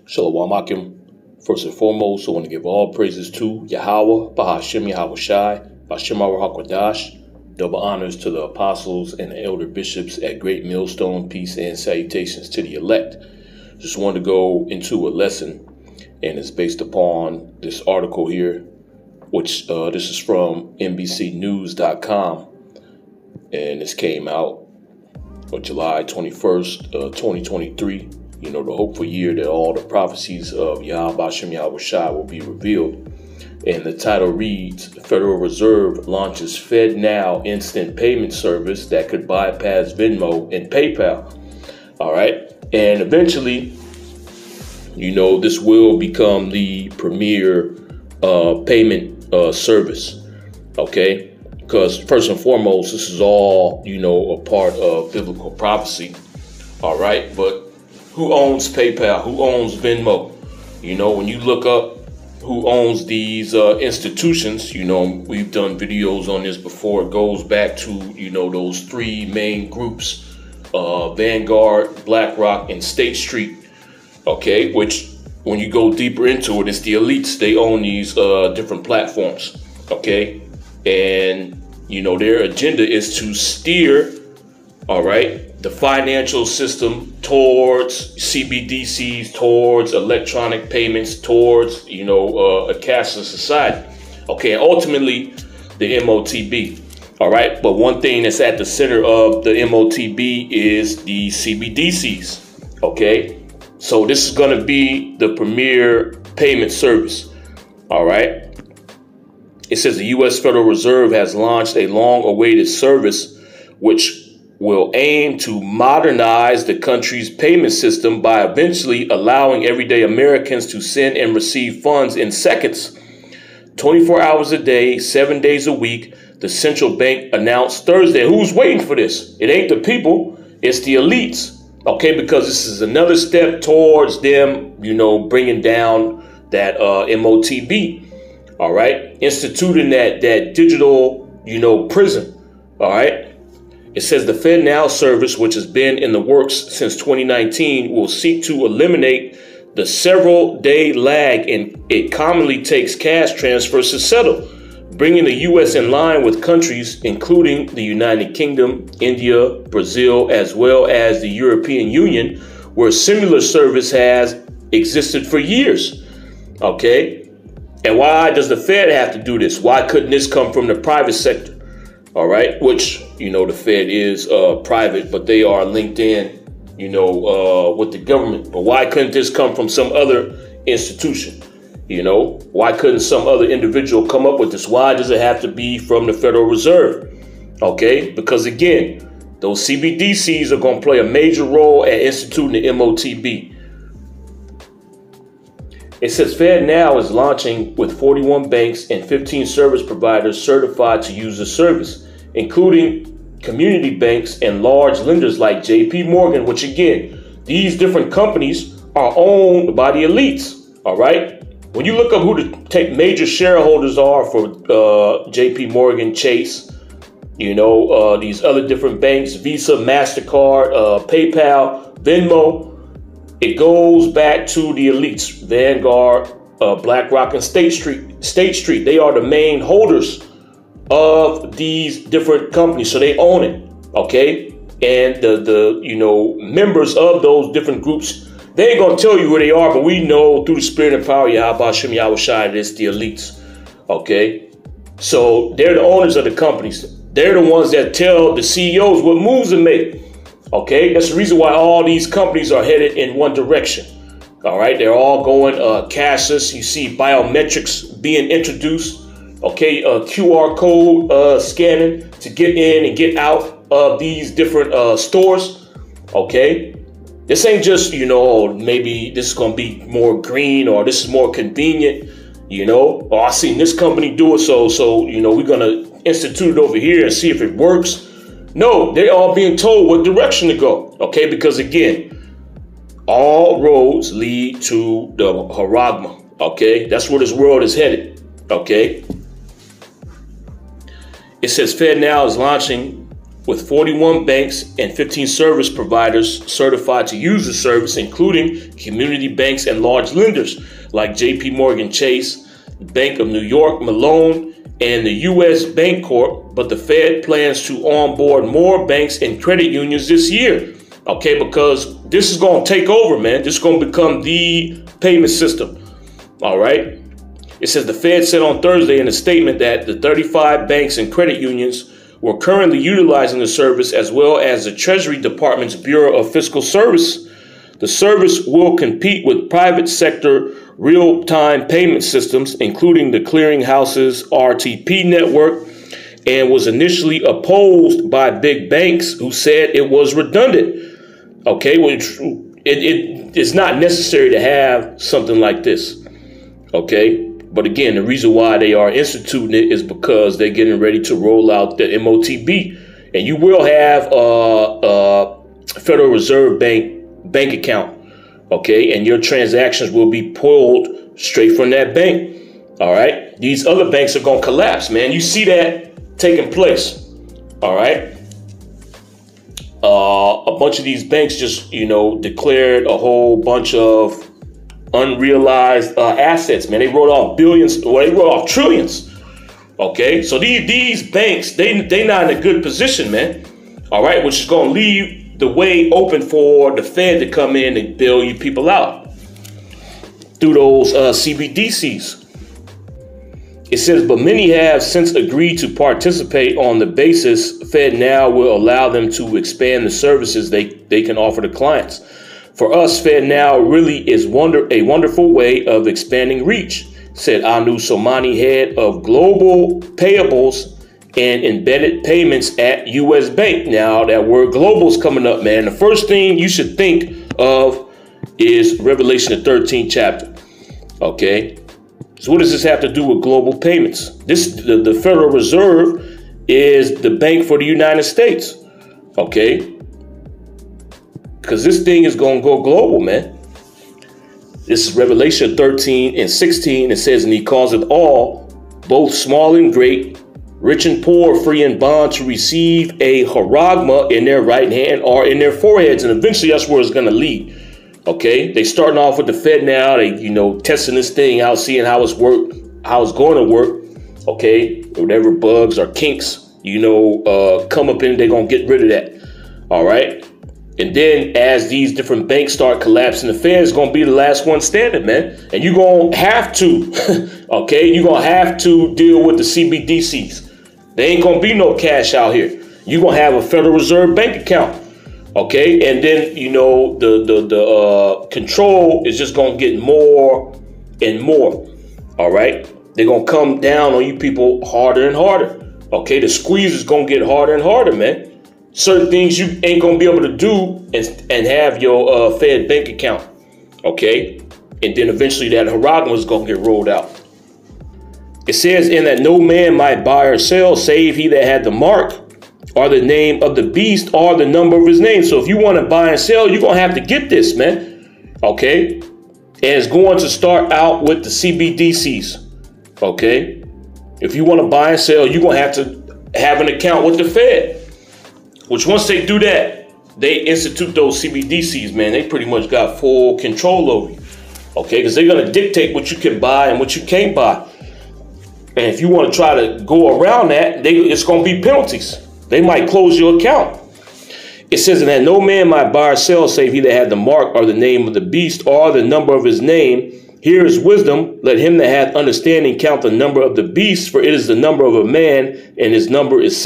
Shalom Akim. First and foremost, I want to give all praises to Yahweh, Bahashem Yahweh Shai, Bashem HaKodash. Double honors to the apostles and the elder bishops at Great Millstone. Peace and salutations to the elect. Just want to go into a lesson, and it's based upon this article here, which this is from NBCnews.com, and this came out on July 21st, 2023. You know, the hopeful year that all the prophecies of Yahweh Bashem Yahweh Shai will be revealed. And the title reads, the Federal Reserve launches FedNow instant payment service that could bypass Venmo and PayPal. All right. And eventually, you know, this will become the premier payment service. OK, because first and foremost, this is all, you know, a part of biblical prophecy. All right. But who owns PayPal? Who owns Venmo? You know, when you look up who owns these institutions, you know, we've done videos on this before. It goes back to, you know, those three main groups, Vanguard, BlackRock, and State Street. Okay, which when you go deeper into it, it's the elites. They own these different platforms. Okay, and, you know, their agenda is to steer, all right, the financial system towards CBDCs, towards electronic payments, towards, you know, a cashless society. Okay, and ultimately the MOTB. All right, but one thing that's at the center of the MOTB is the CBDCs. Okay, so this is going to be the premier payment service. All right, it says the U.S. Federal Reserve has launched a long-awaited service which will aim to modernize the country's payment system by eventually allowing everyday Americans to send and receive funds in seconds, 24 hours a day, 7 days a week, the central bank announced Thursday. Who's waiting for this? It ain't the people, it's the elites. Okay, because this is another step towards them, you know, bringing down that MOTB, all right, instituting that digital, you know, prison, all right. It says the FedNow service, which has been in the works since 2019, will seek to eliminate the several-day lag and it commonly takes cash transfers to settle, bringing the U.S. in line with countries including the United Kingdom, India, Brazil, as well as the European Union, where similar service has existed for years. Okay, and why does the Fed have to do this? Why couldn't this come from the private sector? All right, which, you know, the Fed is private, but they are linked in, you know, with the government. But why couldn't this come from some other institution? You know, why couldn't some other individual come up with this? Why does it have to be from the Federal Reserve? OK, because, again, those CBDCs are going to play a major role at instituting the MOTB. It says FedNow is launching with 41 banks and 15 service providers certified to use the service, including community banks and large lenders like JP Morgan, which, again, these different companies are owned by the elites. All right. When you look up who the major shareholders are for JP Morgan, Chase, you know, these other different banks, Visa, MasterCard, PayPal, Venmo, it goes back to the elites, Vanguard, BlackRock, and State Street. They are the main holders of these different companies, so they own it. Okay, and the you know, members of those different groups, they ain't gonna tell you who they are, but we know through the spirit and power, Yahweh Bashem Yahweh Shai, it's the elites. Okay, so they're the owners of the companies. They're the ones that tell the CEOs what moves to make. Okay, that's the reason why all these companies are headed in one direction. All right, they're all going cashless. You see biometrics being introduced. Okay, QR code scanning to get in and get out of these different stores. Okay, this ain't just, you know, maybe this is going to be more green or this is more convenient, you know, or I seen this company do it, so you know, we're going to institute it over here and see if it works. No, they're all being told what direction to go. Okay, because again, all roads lead to the Haragma. Okay, that's where this world is headed. Okay, it says FedNow is launching with 41 banks and 15 service providers certified to use the service, including community banks and large lenders like JP Morgan Chase, Bank of New York Mellon, and the U.S. Bancorp. But the Fed plans to onboard more banks and credit unions this year. Okay, because this is going to take over, man. This is going to become the payment system. All right. It says the Fed said on Thursday in a statement that the 35 banks and credit unions were currently utilizing the service, as well as the Treasury Department's Bureau of Fiscal Service. The service will compete with private sector real-time payment systems, including the Clearinghouse's RTP network, and was initially opposed by big banks who said it was redundant. Okay, which it's not necessary to have something like this. Okay, but again, the reason why they are instituting it is because they're getting ready to roll out the MOTB, and you will have a Federal Reserve bank account. Okay, and your transactions will be pulled straight from that bank. All right, these other banks are going to collapse, man. You see that taking place. All right. A bunch of these banks just, declared a whole bunch of unrealized assets, man. They wrote off billions, well, they wrote off trillions. Okay, so these banks, they not in a good position, man. All right, which is going to leave the way open for the Fed to come in and bail you people out through those CBDCs. It says, but many have since agreed to participate on the basis Fed now will allow them to expand the services they can offer to clients. For us, Fed now really is a wonderful way of expanding reach, said Anu Somani, head of global payables and embedded payments at U.S. Bank. Now, that word global is coming up, man. The first thing you should think of is Revelation, the 13th chapter. Okay. So what does this have to do with global payments? The Federal Reserve is the bank for the United States. Okay. Because this thing is going to go global, man. This is Revelation 13 and 16. It says, and he causeth all, both small and great, rich and poor, free and bond, to receive a charagma in their right hand or in their foreheads. And eventually that's where it's going to lead. Okay, they starting off with the Fed now. They, testing this thing out, seeing how it's going to work. Okay, whatever bugs or kinks, come up in, they're going to get rid of that. All right. And then as these different banks start collapsing, the Fed is going to be the last one standing, man. And you're going to have to, okay, you're going to have to deal with the CBDCs. There ain't going to be no cash out here. You're going to have a Federal Reserve bank account. Okay, and then, the control is just going to get more and more. All right, they're going to come down on you people harder and harder. Okay, the squeeze is going to get harder and harder, man. Certain things you ain't going to be able to do and have your Fed bank account. Okay, and then eventually that charagma is going to get rolled out. It says, in that no man might buy or sell save he that had the mark, or the name of the beast, or the number of his name. So if you want to buy and sell, you're going to have to get this, man. Okay. And it's going to start out with the CBDCs. Okay. If you want to buy and sell, you're going to have an account with the Fed, which once they do that, they institute those CBDCs, man. They pretty much got full control over you. Okay. Because they're going to dictate what you can buy and what you can't buy. And if you want to try to go around that, it's going to be penalties. They might close your account. It says that no man might buy or sell save he that had the mark or the name of the beast or the number of his name. Here is wisdom. Let him that hath understanding count the number of the beast, for it is the number of a man, and his number is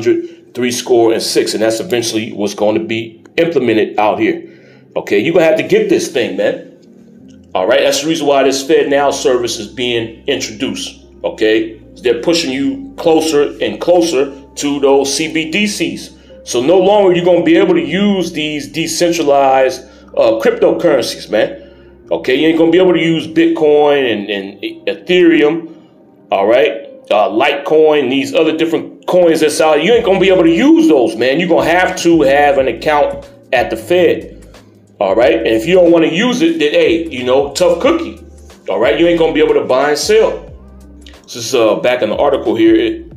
666. And that's eventually what's going to be implemented out here. Okay, you're going to have to get this thing, man. All right, that's the reason why this FedNow service is being introduced. Okay, they're pushing you closer and closer to those CBDCs. So no longer you're going to be able to use these decentralized cryptocurrencies, man. Okay, you ain't going to be able to use Bitcoin and Ethereum, all right, Litecoin, these other different coins that's out. You ain't going to be able to use those, man. You're going to have an account at the Fed, all right? And if you don't want to use it, then, hey, tough cookie, all right? You ain't going to be able to buy and sell. This is back in the article here.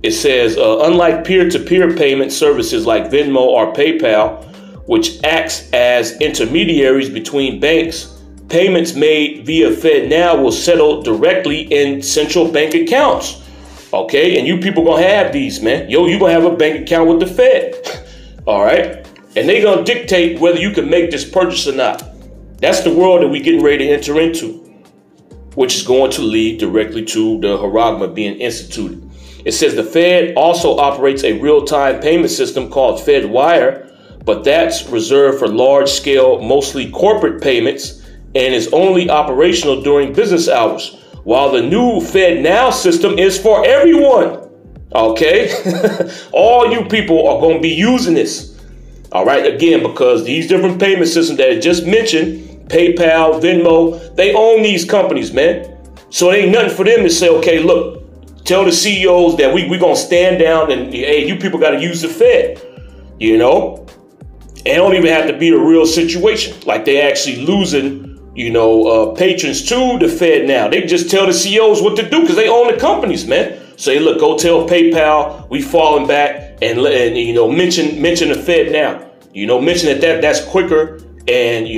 It says, unlike peer-to-peer payment services like Venmo or PayPal, which acts as intermediaries between banks, payments made via FedNow will settle directly in central bank accounts. Okay, and you people gonna have these, man. You gonna have a bank account with the Fed. All right, and they gonna dictate whether you can make this purchase or not. That's the world that we getting ready to enter into, which is going to lead directly to the Haragma being instituted. It says the Fed also operates a real-time payment system called FedWire, but that's reserved for large-scale, mostly corporate payments and is only operational during business hours, while the new FedNow system is for everyone. Okay? All you people are going to be using this. All right? Again, because these different payment systems that I just mentioned, PayPal, Venmo, they own these companies, man. So it ain't nothing for them to say, okay, look, tell the CEOs that we going to stand down and, hey, you people got to use the Fed, you know? It don't even have to be a real situation. Like they actually losing, patrons to the Fed now. They just tell the CEOs what to do because they own the companies, man. Say, look, go tell PayPal we falling back and mention the Fed now. Mention that's quicker and,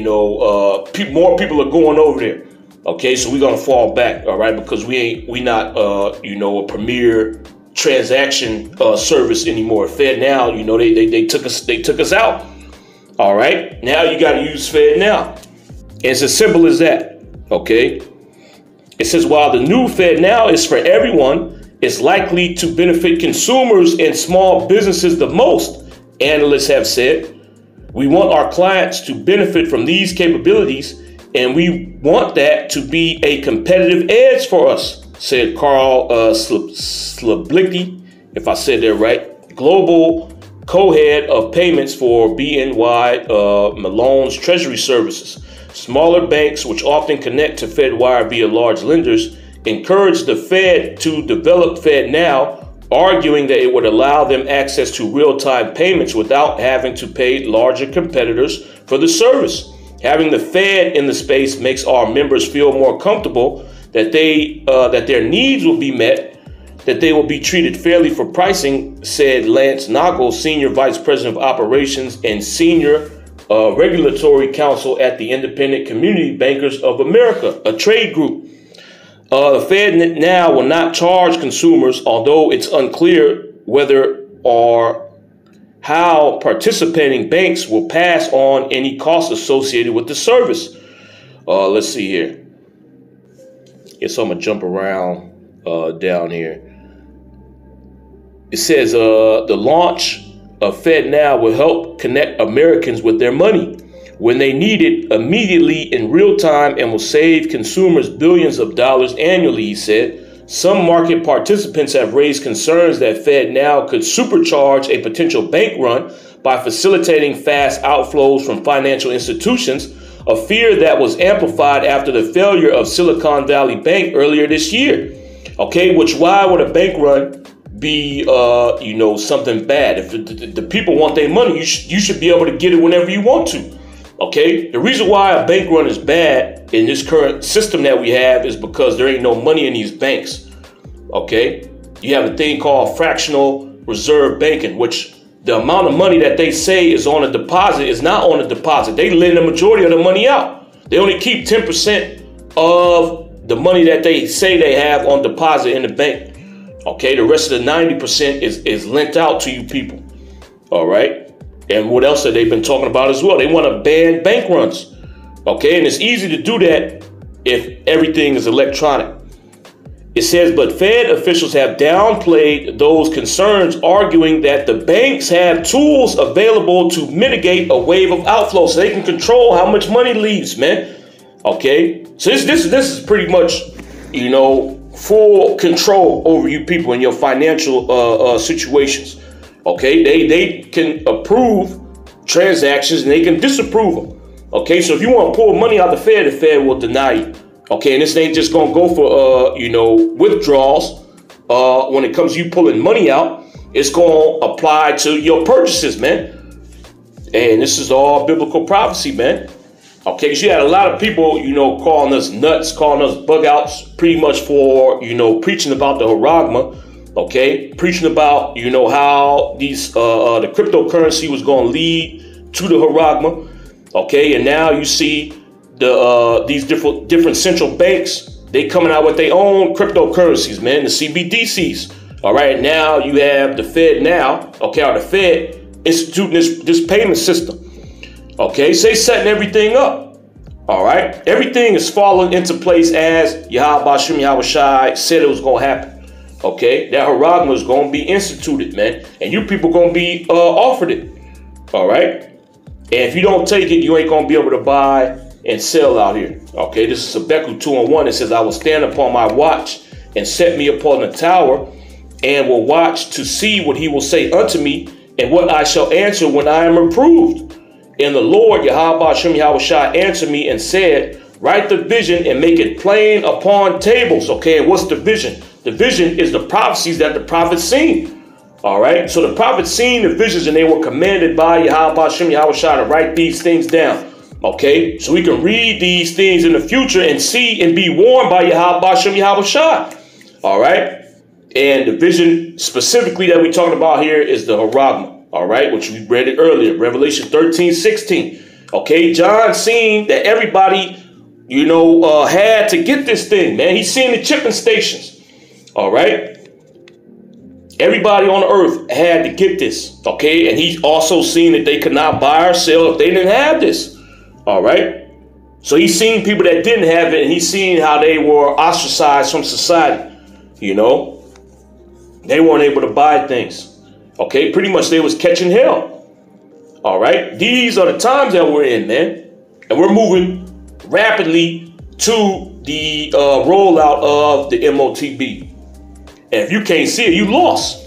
more people are going over there. Okay, so we're gonna fall back, all right, because we not a premier transaction service anymore. FedNow, they took us out. All right, now you got to use FedNow. It's as simple as that. Okay, it says while the new FedNow is for everyone, it's likely to benefit consumers and small businesses the most. Analysts have said, we want our clients to benefit from these capabilities, and we want that to be a competitive edge for us, said Carl Slablicki, if I said that right, global co-head of payments for BNY Malone's Treasury Services. Smaller banks, which often connect to FedWire via large lenders, encourage the Fed to develop FedNow, arguing that it would allow them access to real-time payments without having to pay larger competitors for the service. Having the Fed in the space makes our members feel more comfortable that that their needs will be met, that they will be treated fairly for pricing, said Lance Nagel, Senior Vice President of Operations and Senior Regulatory Counsel at the Independent Community Bankers of America, a trade group. The Fed now will not charge consumers, although it's unclear whether or how participating banks will pass on any costs associated with the service. Let's see here. So I'm going to jump around down here. It says the launch of FedNow will help connect Americans with their money when they need it immediately in real time and will save consumers billions of dollars annually, he said. Some market participants have raised concerns that FedNow could supercharge a potential bank run by facilitating fast outflows from financial institutions, a fear that was amplified after the failure of Silicon Valley Bank earlier this year. Okay, why would a bank run be, something bad? If the people want their money, you should be able to get it whenever you want to. Okay, the reason why a bank run is bad in this current system that we have is because there ain't no money in these banks. Okay, you have a thing called fractional reserve banking, which the amount of money that they say is on a deposit is not on a deposit. They lend the majority of the money out. They only keep 10% of the money that they say they have on deposit in the bank. Okay, the rest of the 90% is lent out to you people. All right. And what else have they been talking about as well? They want to ban bank runs. Okay, and it's easy to do that if everything is electronic. It says, but Fed officials have downplayed those concerns, arguing that the banks have tools available to mitigate a wave of outflow so they can control how much money leaves, man. Okay, so this is pretty much, full control over you people in your financial situations. Okay, they can approve transactions and they can disapprove them. Okay, so if you want to pull money out of the Fed will deny you. Okay, and this ain't just gonna go for withdrawals. When it comes to you pulling money out, it's gonna apply to your purchases, man. And this is all biblical prophecy, man. Okay, because you had a lot of people, calling us nuts, calling us bug outs, pretty much for preaching about the Haragma. okay, preaching about, you know, how these the cryptocurrency was going to lead to the Haragma, okay, and now you see these different central banks, they coming out with their own cryptocurrencies, man, the CBDCs. All right, now you have the Fed now, okay, or the Fed instituting this payment system. Okay, so they setting everything up. All right, everything is falling into place as Yahweh Bashim Yahweh Shai said it was going to happen. Okay, that Haragma is going to be instituted, man, and you people going to be offered it. All right, and if you don't take it, you ain't going to be able to buy and sell out here. Okay, this is Habakkuk 2:1. It says, I will stand upon my watch and set me upon the tower, and will watch to see what he will say unto me, and what I shall answer when I am reproved. And the Lord, Yahweh Bashim Yahweh Shai, answered me and said, write the vision and make it plain upon tables. Okay, and what's the vision? The vision is the prophecies that the prophets seen. All right, so the prophets seen the visions, and they were commanded by Yahweh Bashim Yahweh Shai to write these things down. Okay, so we can read these things in the future and see and be warned by Yahweh Bashim Yahweh Shai. All right. And the vision specifically that we're talking about here is the Haragma, all right, which we read it earlier, Revelation 13:16. Okay, John seen that everybody, you know, had to get this thing, man. He's seeing the chipping stations, all right. Everybody on the earth had to get this, okay, and he's also seen that they could not buy or sell if they didn't have this, all right. So he's seen people that didn't have it, and he's seen how they were ostracized from society, you know. They weren't able to buy things. Okay, pretty much they was catching hell. All right, these are the times that we're in, man. And we're moving rapidly to the rollout of the MOTB. And if you can't see it, you lost.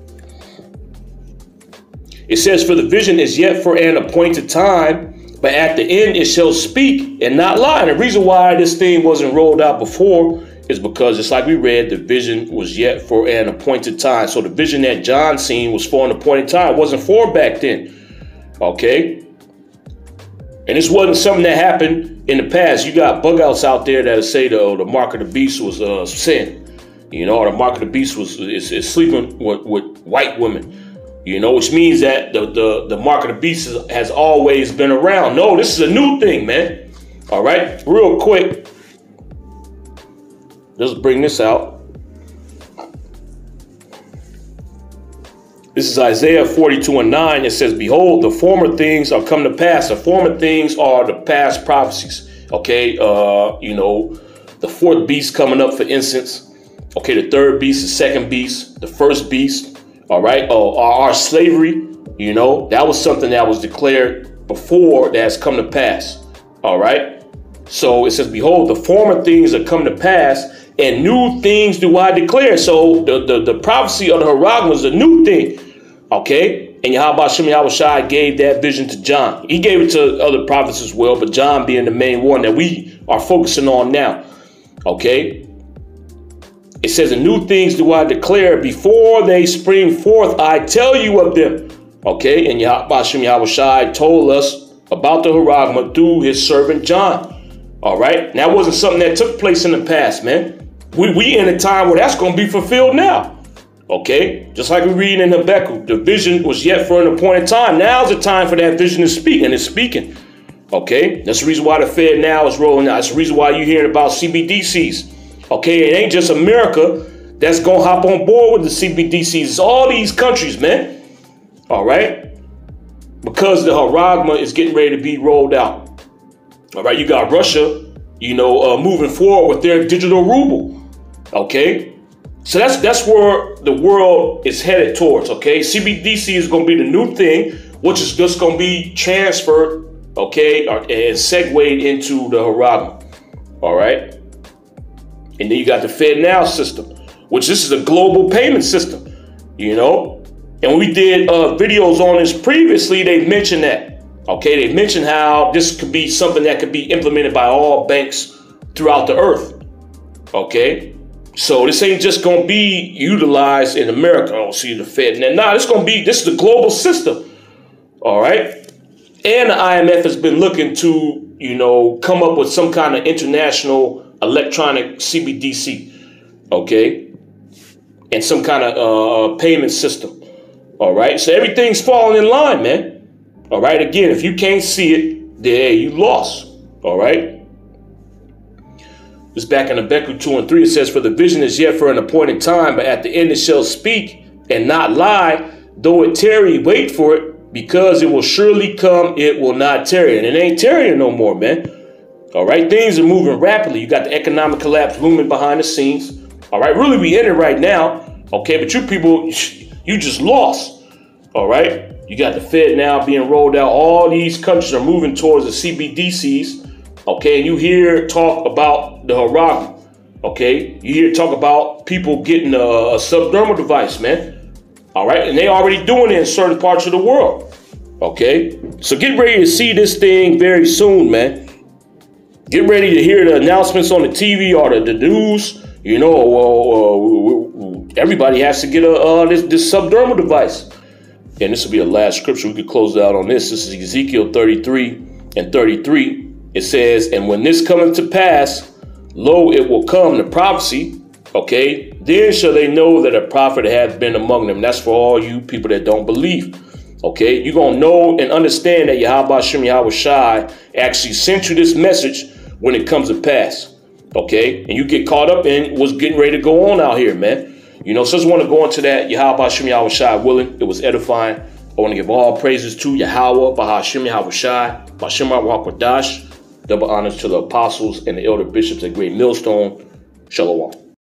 It says, for the vision is yet for an appointed time, but at the end it shall speak and not lie. And the reason why this thing wasn't rolled out before is because, just like we read, the vision was yet for an appointed time. So the vision that John seen was for an appointed time. It wasn't for back then. Okay? And this wasn't something that happened in the past. You got bug outs out there that say the mark of the beast was sin. You know, or the mark of the beast is sleeping with white women. You know, which means that the mark of the beast has always been around. No, this is a new thing, man. All right? Real quick. Let's bring this out. This is Isaiah 42:9. It says, behold, the former things are come to pass. The former things are the past prophecies. Okay, you know, the fourth beast coming up, for instance. Okay, the third beast, the second beast, the first beast. All right, our slavery, you know, that was something that was declared before that has come to pass. All right, so it says, behold, the former things are come to pass, and new things do I declare. So the prophecy of the Haragma was a new thing. Okay. And Yahweh Bashim Yahweh Shai gave that vision to John. He gave it to other prophets as well, but John being the main one that we are focusing on now. Okay. It says, and new things do I declare, before they spring forth, I tell you of them. Okay. And Yahweh Bashim Yahweh Shai told us about the Haragma through his servant John. All right. And that wasn't something that took place in the past, man. We in a time where that's going to be fulfilled now. Okay, just like we read in Habakkuk, the vision was yet for an appointed time. Now's the time for that vision to speak, and it's speaking. Okay, that's the reason why the Fed now is rolling out. That's the reason why you're hearing about CBDCs. Okay, it ain't just America that's going to hop on board with the CBDCs. It's all these countries, man. All right, because the Haragma is getting ready to be rolled out. All right, you got Russia, you know, moving forward with their digital ruble. Okay, so that's where the world is headed towards. Okay, CBDC is going to be the new thing, which is just going to be transferred, okay, and segued into the Haragma. All right, and then you got the FedNow system, which this is a global payment system. You know, and when we did videos on this previously, they mentioned that. Okay, they mentioned how this could be something that could be implemented by all banks throughout the earth. Okay. So this ain't just going to be utilized in America. Oh, see the Fed. Nah, this is the global system. All right. And the IMF has been looking to, you know, come up with some kind of international electronic CBDC. Okay. and some kind of payment system. All right. So everything's falling in line, man. All right. Again, if you can't see it, then you lost. All right. This back in Habakkuk 2 and 3, it says, for the vision is yet for an appointed time, but at the end it shall speak and not lie. Though it tarry, wait for it, because it will surely come, it will not tarry. And it ain't tarrying no more, man. All right, things are moving rapidly. You got the economic collapse looming behind the scenes. All right, really, we in it right now. Okay, but you people, you just lost. All right, you got the Fed now being rolled out. All these countries are moving towards the CBDCs. Okay, and you hear talk about the Haragu. Okay, you hear talk about people getting a subdermal device, man. All right, and they already doing it in certain parts of the world. Okay, so get ready to see this thing very soon, man. Get ready to hear the announcements on the TV or the news. You know, everybody has to get this subdermal device. And this will be the last scripture. We could close out on this. This is Ezekiel 33 and 33. It says, and when this cometh to pass, lo, it will come, the prophecy, okay, then shall they know that a prophet hath been among them. That's for all you people that don't believe. Okay, you're going to know and understand that Yahweh Hashem Yahweh Shai actually sent you this message when it comes to pass. Okay, and you get caught up in what's getting ready to go on out here, man. You know, so I just want to go into that. Yahweh Hashem Yahweh Shai willing. It was edifying. I want to give all praises to Yahweh, Bahashem Yahweh Shai, Bashem Hakwadash. Double honors to the apostles and the elder bishops at Great Millstone. Shalom.